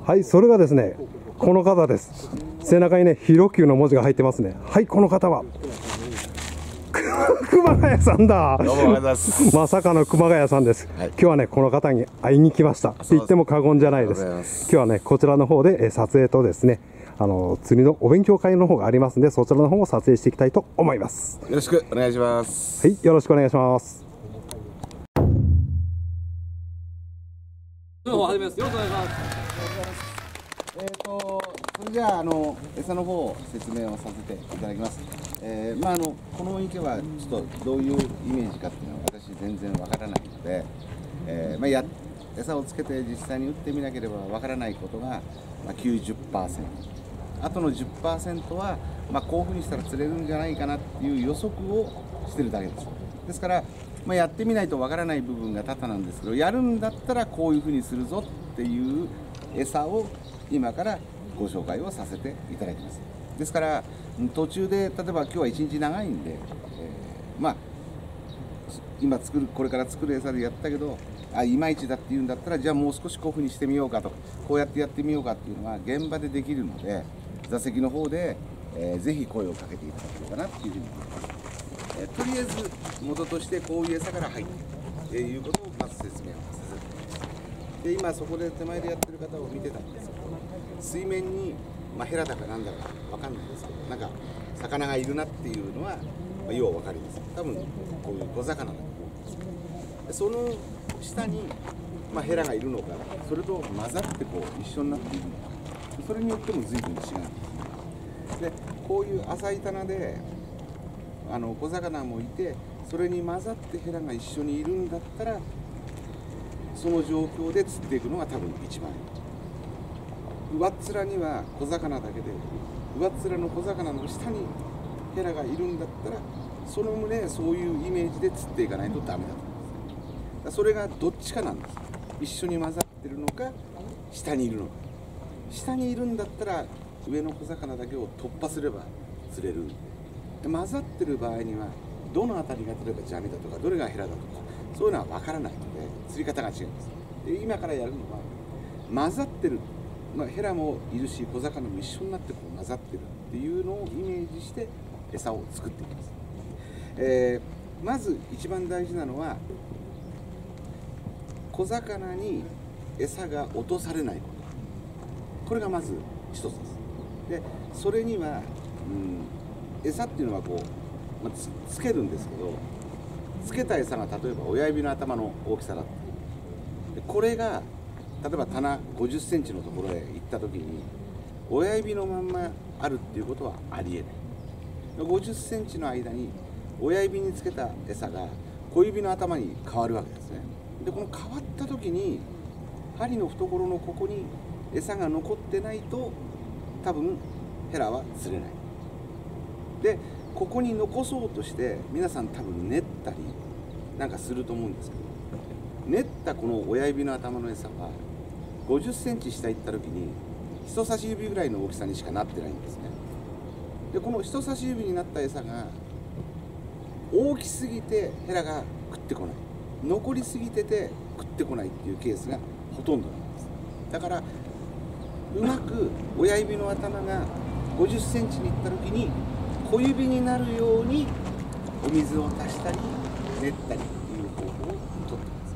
はい、それがですね、この方です。背中にね、ヒロキューの文字が入ってますね。はい、この方は熊谷さんだ。 どうもありがとうございます。 まさかの熊谷さんです。 はい、 今日はね、この方に会いに来ましたって言っても過言じゃないです。今日はね、こちらの方で撮影とですね、釣りのお勉強会の方がありますので、そちらの方を撮影していきたいと思います。 よろしくお願いします。 はい、よろしくお願いします。 どうも始めます。よろしくお願いします。 それじゃあ餌の方を説明をさせていただきます。この池はちょっとどういうイメージかっていうのは私全然わからないので、餌をつけて実際に打ってみなければわからないことが、90%、あとの 10% は、こういうふうにしたら釣れるんじゃないかなっていう予測をしてるだけです。ですから、やってみないとわからない部分が多々なんですけど、やるんだったらこういうふうにするぞっていう餌を今からご紹介をさせていただきます。ですから途中で例えば今日は一日長いんで、今これから作る餌でやったけどいまいちだっていうんだったら、じゃあもう少しこういうふうにしてみようかとか、こうやってやってみようかっていうのは現場でできるので、座席の方で、ぜひ声をかけていただければなっていうふうに思います。とりあえず元としてこういう餌から入っているということをまず説明をさせていただきます。で今そこで手前でやってる方を見てたんですけど、水面に、ヘラだかなんだかわかんないですけど、なんか魚がいるなっていうのは、ようわかります。多分こういう小魚だと思うんですけど、でその下に、ヘラがいるのか、それと混ざってこう一緒になっているのか、それによっても随分違うんです。でこういう浅い棚で小魚もいて、それに混ざってヘラが一緒にいるんだったら、その状況で釣っていくのが多分一番いい。上っ面には小魚だけで、上っ面の小魚の下にヘラがいるんだったら、その旨そういうイメージで釣っていかないとダメだと思います。それがどっちかなんです。一緒に混ざってるのか、下にいるのか。下にいるんだったら上の小魚だけを突破すれば釣れる。混ざってる場合にはどの辺りが例えばジャミだとか、どれがヘラだとか、そういうのは分からないので釣り方が違います。で今からやるのは混ざってる、ヘラもいるし小魚も一緒になってこう混ざってるっていうのをイメージして餌を作っていきます。まず一番大事なのは、小魚に餌が落とされないこと、これがまず一つです。でそれには、餌っていうのはこう、つけるんですけど、つけた餌が例えば親指の頭の大きさだった。でこれが例えば棚50センチのところへ行った時に親指のまんまあるっていうことはありえない。50センチの間に親指につけた餌が小指の頭に変わるわけですね。でこの変わった時に針の懐のここに餌が残ってないと多分ヘラは釣れない。でここに残そうとして皆さん多分練ったりなんかすると思うんですけど、練ったこの親指の頭の餌は50センチ下行った時に人差し指ぐらいの大きさにしかなってないんですね。でこの人差し指になった餌が大きすぎてヘラが食ってこない、残りすぎてて食ってこないっていうケースがほとんどなんです。だからうまく親指の頭が50センチに行った時に小指になるようにお水を足したり練ったりっていう方法をとってます。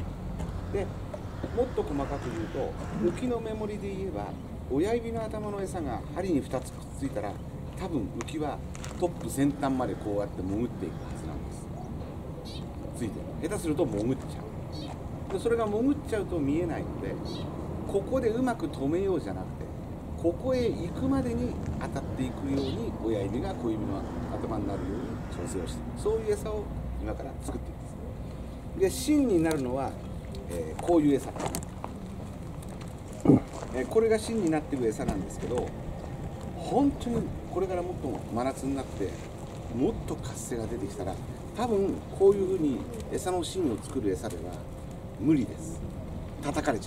でもっと細かく言うと、浮きの目盛りで言えば親指の頭の餌が針に2つくっついたら、多分浮きはトップ先端までこうやって潜っていくはずなんです。ついてる、下手すると潜っちゃう。でそれが潜っちゃうと見えないので、ここでうまく止めようじゃなくて、ここへ行くまでに当たっていくように親指が小指の頭になるように調整をしていく、そういう餌を今から作っていきます。で芯になるのは、こういう餌、これが芯になっている餌なんですけど、本当にこれからもっと真夏になってもっと活性が出てきたら、多分こういうふうに餌の芯を作る餌では無理です。叩かれちゃ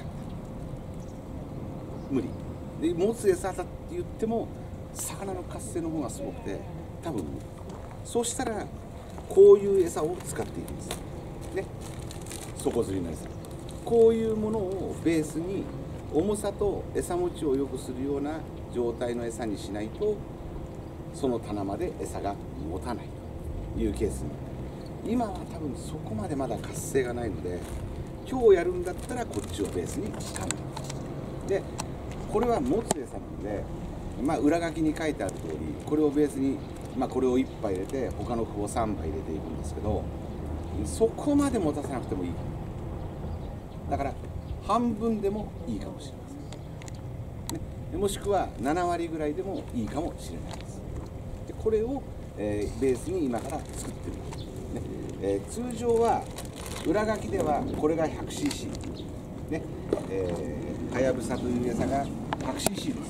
う、無理で、持つ餌だって言っても魚の活性の方がすごくて多分無理。そうしたらこういう餌を使っていきますね。底釣りの餌、こういうものをベースに重さと餌持ちを良くするような状態の餌にしないと、その棚まで餌が持たないというケースになる。今は多分そこまでまだ活性がないので、今日やるんだったらこっちをベースにしたんで、これは持つ餌なので、裏書きに書いてある通り、これをベースに、これを1杯入れて他の麩を3杯入れていくんですけど、そこまで持たせなくてもいい。だから半分でもいいかもしれません、ね、もしくは7割ぐらいでもいいかもしれないです。でこれを、ベースに今から作ってみる、通常は裏書きではこれが 100cc、ね、はやぶさという餌が 100cc です。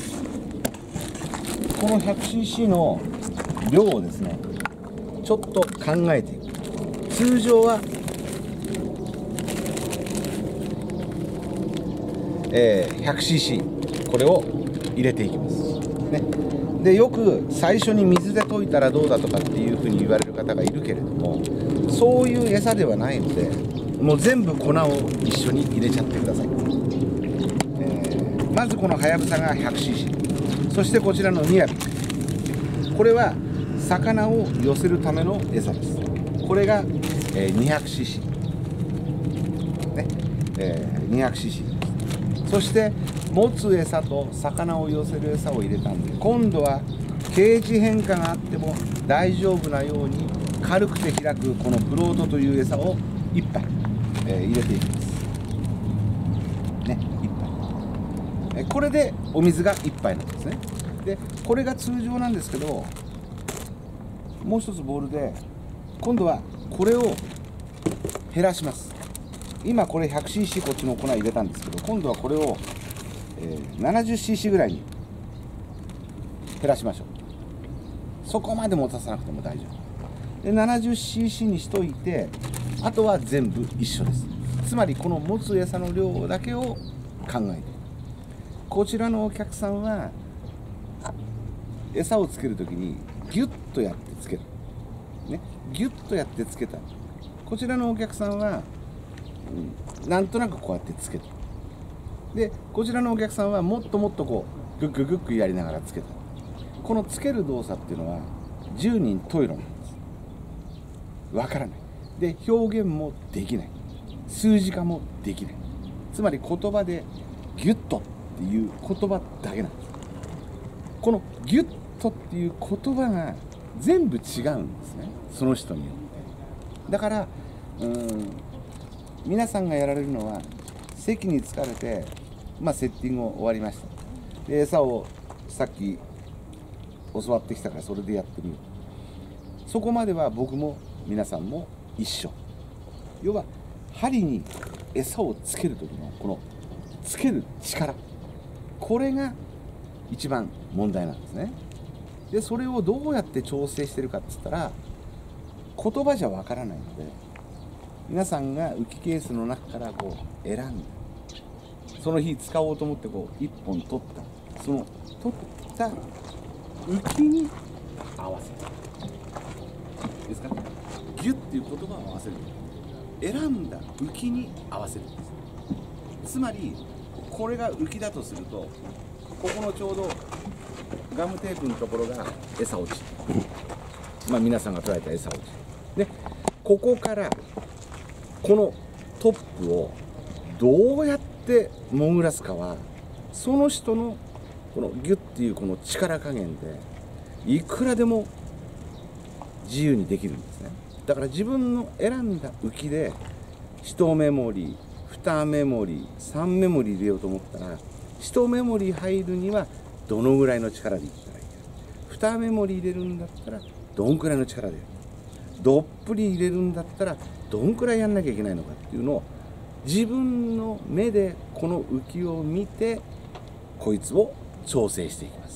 この 100cc の量をですね、ちょっと考えていく。通常は、100cc これを入れていきます、ね、でよく最初に水で溶いたらどうだとかっていうふうに言われる方がいるけれども、そういう餌ではないので、もう全部粉を一緒に入れちゃってください。まずこのはやぶさが 100cc、 そしてこちらのみやび、これは魚を寄せるための餌です。これが 200cc、 ね、200cc。 そして持つ餌と魚を寄せる餌を入れたんで、今度はケージ変化があっても大丈夫なように軽くて開くこのフロートという餌を1杯、入れていきますね。1杯、これでお水が1杯なんですね。でこれが通常なんですけど、もう一つボウルで今度はこれを減らします。今これ 100cc こっちの粉入れたんですけど、今度はこれを、70cc ぐらいに減らしましょう。そこまで持たさなくても大丈夫で、70cc にしといて、あとは全部一緒です。つまりこの持つ餌の量だけを考えて、こちらのお客さんは餌をつけるときにギュッとやってつける、ね、ギュッとやってつけた。こちらのお客さんはなんとなくこうやってつけた。でこちらのお客さんはもっともっとこうグッググッグやりながらつけた。このつける動作っていうのは十人十色なんです。わからない。で表現もできない、数字化もできない。つまり言葉でギュッとっていう言葉だけなんです。このギュッとっていう言葉が全部違うんですね、その人によって。だから皆さんがやられるのは、席に疲れて、セッティングを終わりました。で餌をさっき教わってきたからそれでやってみよう。そこまでは僕も皆さんも一緒。要は針に餌をつける時のこのつける力、これが一番問題なんですね。でそれをどうやって調整してるかって言ったら、言葉じゃわからないので、皆さんが浮きケースの中からこう選んで、その日使おうと思ってこう1本取った、その取った浮きに合わせるですか。ギュッっていう言葉を合わせる、選んだ浮きに合わせるんです。つまりこれが浮きだとすると、ここのちょうどガムテープのところが餌落ち、皆さんが捉えた餌落ちで、ここからこのトップをどうやって潜らすかは、その人のこのギュッっていうこの力加減でいくらでも自由にできるんですね。だから自分の選んだ浮きで1メモリ2メモリ3メモリ入れようと思ったら、1メモリ入るにはどのぐらいの力でいったらいいか、2メモリ入れるんだったらどんくらいの力でやる、どっぷり入れるんだったらどんくらいやんなきゃいけないのかっていうのを自分の目でこの浮きを見て、こいつを調整していきます、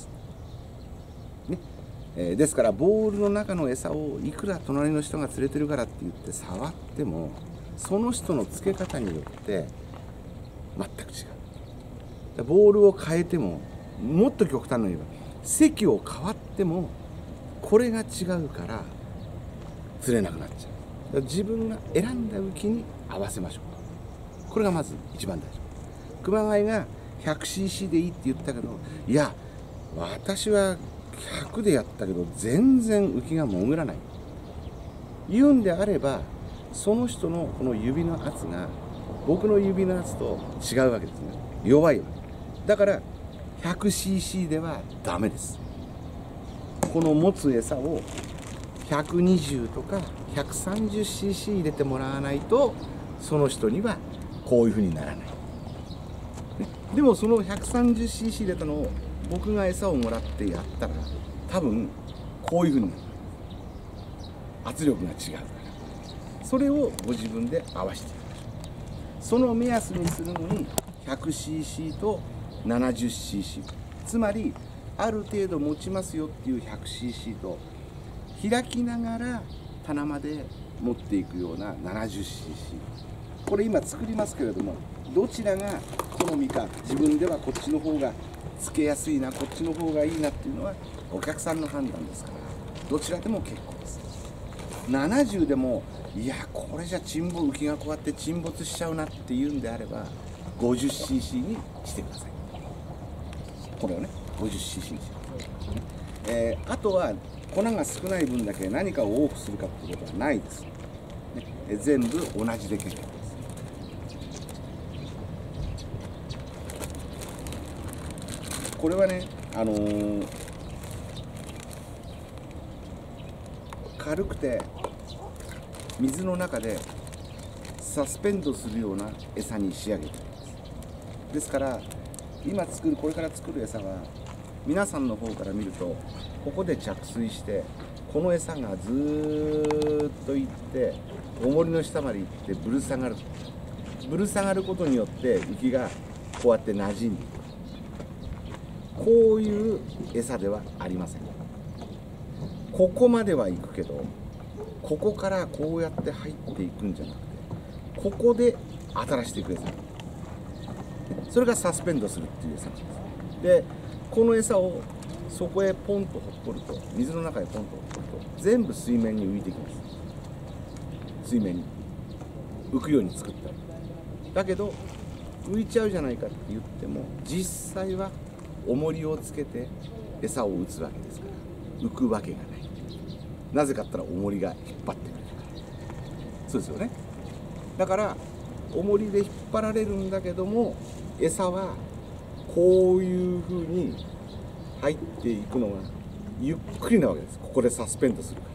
ね。ですからボールの中の餌をいくら隣の人が連れてるからって言って触っても、その人のつけ方によって全く違う。ボールを変えても、もっと極端に言えば席を変わってもこれが違うから釣れなくなっちゃう。自分が選んだ浮きに合わせましょう。これがまず一番大事。 熊谷が 100cc でいいって言ったけど、いや私は100でやったけど全然浮きが潜らない言うんであれば、その人のこの指の圧が僕の指の圧と違うわけですね。弱いわけだから 100cc ではダメです。この持つ餌を120とか 130cc 入れてもらわないと、その人にはこういうふうにならない、ね、でもその 130cc 入れたのを僕が餌をもらってやったら、多分こういうふうになる。圧力が違うから、それをご自分で合わせていきましょう。その目安にするのに 100cc と 70cc、 つまりある程度持ちますよっていう 100cc と、開きながら棚まで持っていくような 70cc、 これ今作りますけれども、どちらが好みか、自分ではこっちの方がつけやすいな、こっちの方がいいなっていうのはお客さんの判断ですから、どちらでも結構です。70でもいやこれじゃ浮きがこうやって沈没しちゃうなっていうんであれば 50cc にしてください。これをね 50cc にしてください。あとは粉が少ない分だけ何かを多くするかっていうことはないです、ね、全部同じで結構です。これはね軽くて水の中でサスペンドするような餌に仕上げています。ですから今これから作る餌は、皆さんの方から見るとここで着水して、この餌がずーっと行って重りの下まで行ってぶる下がる。ぶる下がることによって浮きがこうやって馴染んでいく。こういう餌ではありません。ここまでは行くけど、ここからこうやって入っていくんじゃなくて、ここで当たらせていく餌。それがサスペンドするっていう餌なんです。でこの餌をそこへポンとほっぽると、水の中へポンとほっぽると全部水面に浮いてきます。水面に浮くように作った。だけど浮いちゃうじゃないかって言っても、実際は重りをつけて餌を打つわけですから、浮くわけがない。なぜかって言ったら重りが引っ張ってくるから。そうですよね。だから重りで引っ張られるんだけども、餌はこういうふうに入っていくのがゆっくりなわけです。ここでサスペンドするから、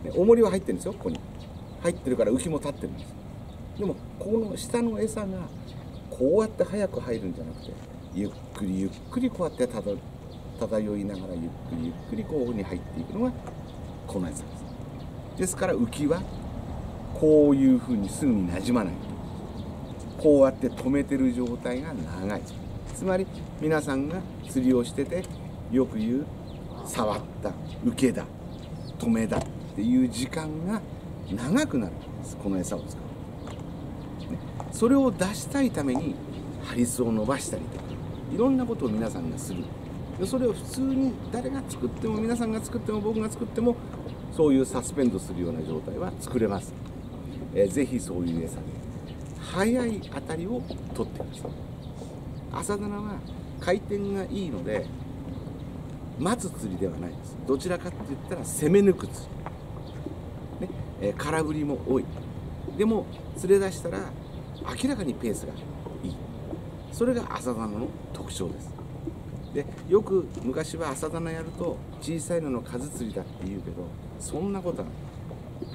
ね、重りは入ってるんですよ。ここに入ってるから浮きも立ってるんです。でもこの下の餌がこうやって早く入るんじゃなくて、ゆっくりゆっくりこうやって漂いながら、ゆっくりゆっくりこういうふうに入っていくのがこの餌です。ですから浮きはこういうふうにすぐになじまない。こうやって止めてる状態が長い。つまり皆さんが釣りをしててよく言う触った、受けだ、止めだっていう時間が長くなるんです。この餌を使う、ね、それを出したいためにハリスを伸ばしたりとか、いろんなことを皆さんがする。でそれを普通に誰が作っても、皆さんが作っても僕が作っても、そういうサスペンドするような状態は作れます。ぜひそういう餌で速い当たりを取ってください。朝棚は回転がいいので待つ釣りではないです。どちらかって言ったら攻め抜く釣り、ね、空振りも多い。でも釣れ出したら明らかにペースがいい。それが朝棚の特徴です。でよく昔は朝棚やると小さいのの数釣りだって言うけど、そんなことはない。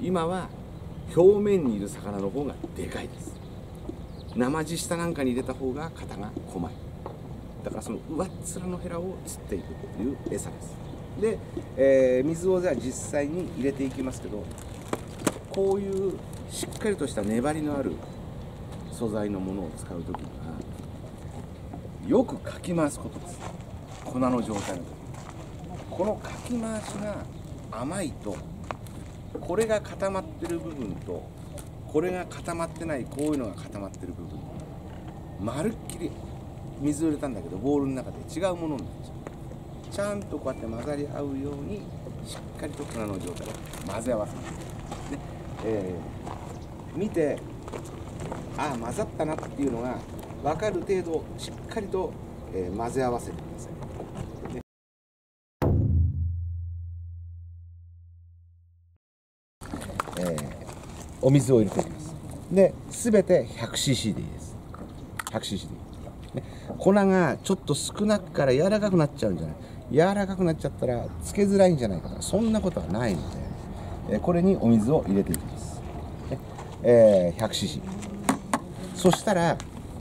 今は表面にいる魚の方がでかいです。生地下なんかに入れた方が型が細い。だからその上っ面のヘラを釣っていくっていう餌です。で、水をじゃあ実際に入れていきますけど、こういうしっかりとした粘りのある素材のものを使う時にはよくかき回すことです。粉の状態の時、このかき回しが甘いと、これが固まってる部分とこれが固まってない、こういうのが固まってる部分、まるっきり水を入れたんだけどボールの中で違うものになっちゃう。ちゃんとこうやって混ざり合うようにしっかりと粉の状態を混ぜ合わせます、ね。見てああ混ざったなっていうのが分かる程度しっかりと、混ぜ合わせてください。お水を入れていきます。で、すべて 100cc でいいです。100cc でいい。ね、粉がちょっと少なくから柔らかくなっちゃうんじゃない、柔らかくなっちゃったらつけづらいんじゃないかな、そんなことはないので、これにお水を入れていきます。ね、100cc。そしたら、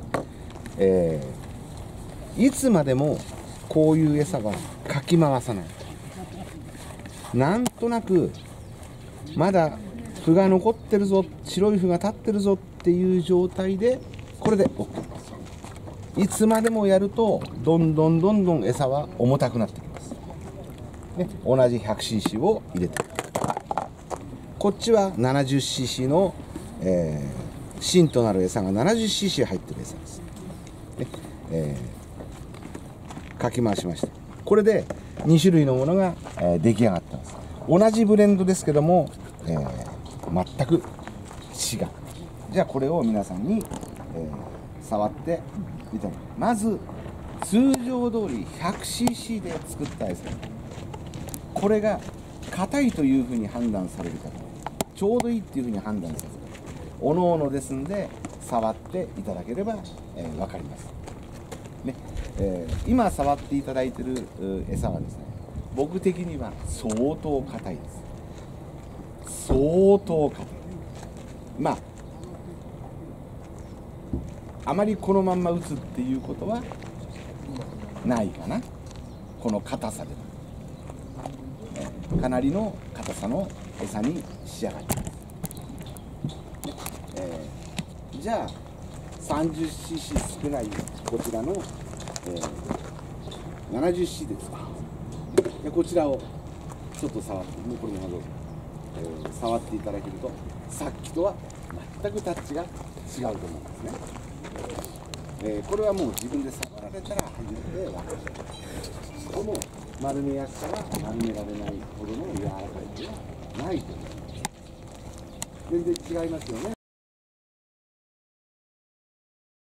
いつまでもこういう餌はかき回さない。なんとなくまだ麩が残ってるぞ、白い麩が立ってるぞっていう状態でこれで OK です。いつまでもやるとどんどん餌は重たくなってきます、ね、同じ 100cc を入れて、こっちは 70cc の、芯となる餌が 70cc 入ってる餌です、ね、かき回しました。これで2種類のものが、出来上がってます。同じブレンドですけども、全く違う。じゃあこれを皆さんに、触ってみたい。まず通常通り 100cc で作った餌、これが硬いというふうに判断される方、ちょうどいいっていうふうに判断される、おのおのですんで触っていただければ、分かります、ね。今触っていただいている餌はですね、僕的には相当硬いです。相当硬い。まああまりこのまんま打つっていうことはないかな。この硬さでかなりの硬さの餌に仕上がっています。じゃあ 30cc 少ないこちらの、70cc ですか。でこちらをちょっと触って、もうこれもどうぞ、触っていただけるとさっきとは全くタッチが違うと思うんですね。これはもう自分で触られたら初めて分かる。この丸めやすさは丸められないほどの柔らかいではないと思います。全然違いますよね。